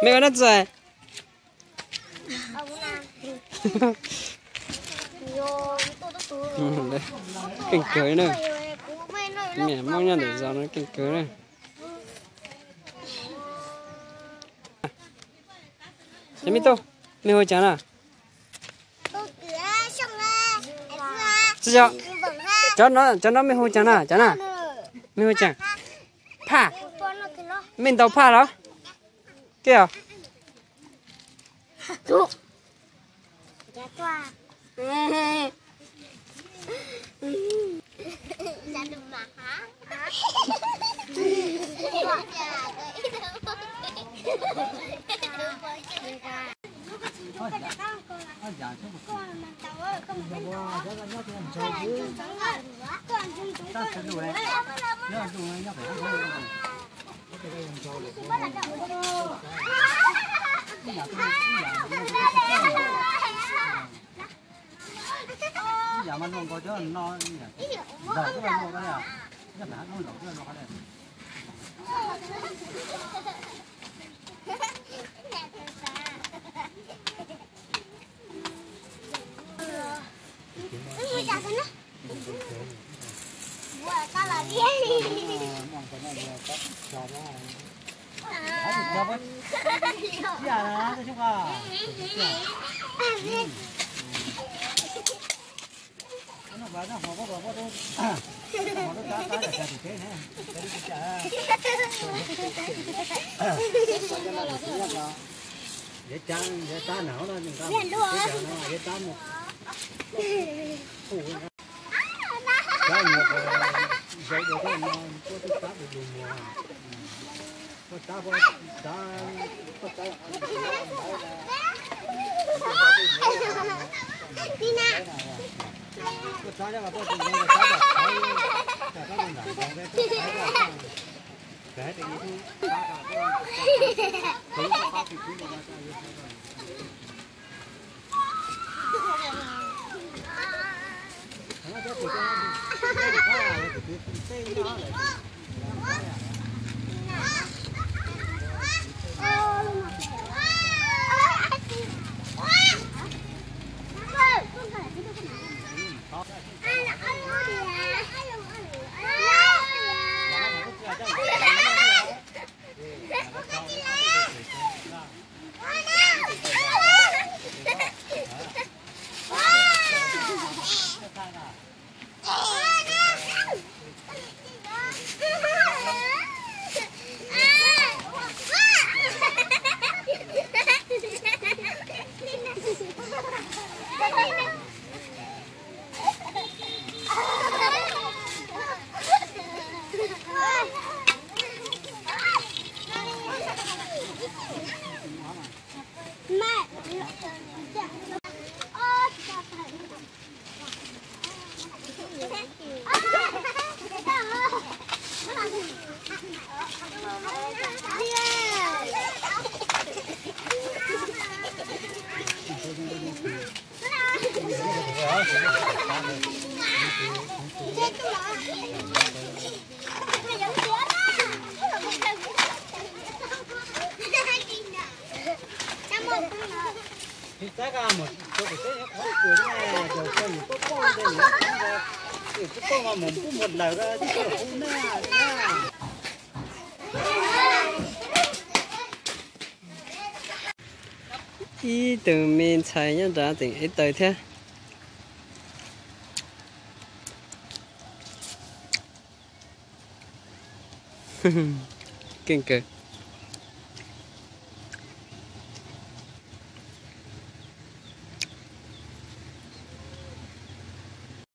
mẹ có đất rồi. Đây, kinh cưới này. Mẹ mong nhau để gió nó kinh cưới này. Thế mi tô, mi hồi chán à? Cho nó mi hồi chán à? Chán à? Mi hồi chán. Pha. Mình tàu pha đó. Kìa. Chú. Dạ mà luôn có chứ no nhỉ. Giờ cái nó cái này. Nó phải nó lẩu nó cái này. Nó họ có đâu. Họ nó cá là cái thế này. Để cha nào nó mình cái nó để cha một. Cái một dây được cái nó có cái cá được dùng mà. Có cá Hãy subscribe cho kênh Ghiền Mì Gõ để không bỏ Chắc là một chỗ cái thế khó cười này rồi coi những cái con đây nữa cái con mà mình cũng một lời ra chứ không nè ý từ miền Tây nhân đã tỉnh ít tới thế. Kinh cực.